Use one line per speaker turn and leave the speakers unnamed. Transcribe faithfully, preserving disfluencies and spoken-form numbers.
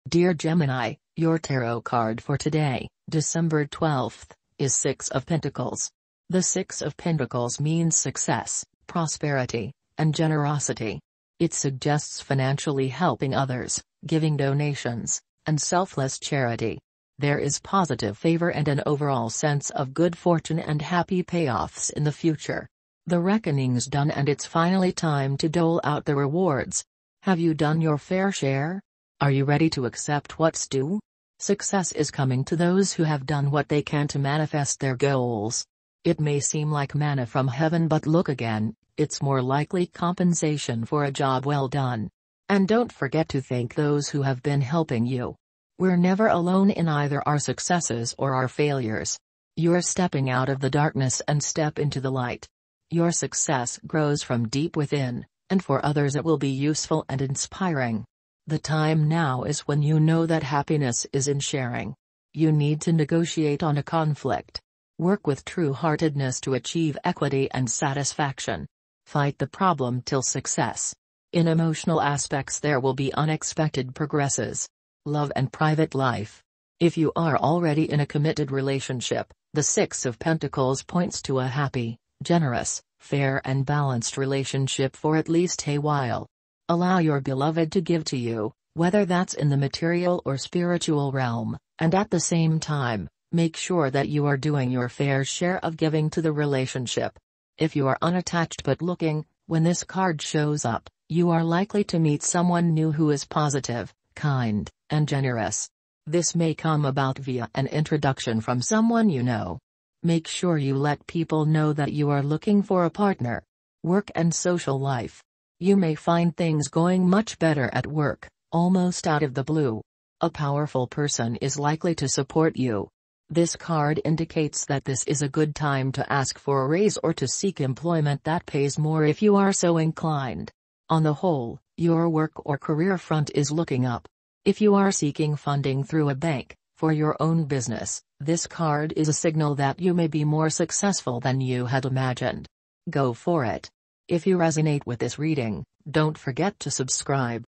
Dear Gemini, your tarot card for today, December twelfth, is Six of Pentacles. The Six of Pentacles means success, prosperity, and generosity. It suggests financially helping others, giving donations, and selfless charity. There is positive favor and an overall sense of good fortune and happy payoffs in the future. The reckoning's done and it's finally time to dole out the rewards. Have you done your fair share? Are you ready to accept what's due? Success is coming to those who have done what they can to manifest their goals. It may seem like manna from heaven, but look again, it's more likely compensation for a job well done. And don't forget to thank those who have been helping you. We're never alone in either our successes or our failures. You're stepping out of the darkness and step into the light. Your success grows from deep within, and for others it will be useful and inspiring. The time now is when you know that happiness is in sharing. You need to negotiate on a conflict. Work with true-heartedness to achieve equity and satisfaction. Fight the problem till success. In emotional aspects there will be unexpected progresses. Love and private life. If you are already in a committed relationship, the Six of Pentacles points to a happy, generous, fair and balanced relationship for at least a while. Allow your beloved to give to you, whether that's in the material or spiritual realm, and at the same time, make sure that you are doing your fair share of giving to the relationship. If you are unattached but looking, when this card shows up, you are likely to meet someone new who is positive, kind, and generous. This may come about via an introduction from someone you know. Make sure you let people know that you are looking for a partner. Work and social life. You may find things going much better at work, almost out of the blue. A powerful person is likely to support you. This card indicates that this is a good time to ask for a raise or to seek employment that pays more if you are so inclined. On the whole, your work or career front is looking up. If you are seeking funding through a bank, for your own business, this card is a signal that you may be more successful than you had imagined. Go for it. If you resonate with this reading, don't forget to subscribe.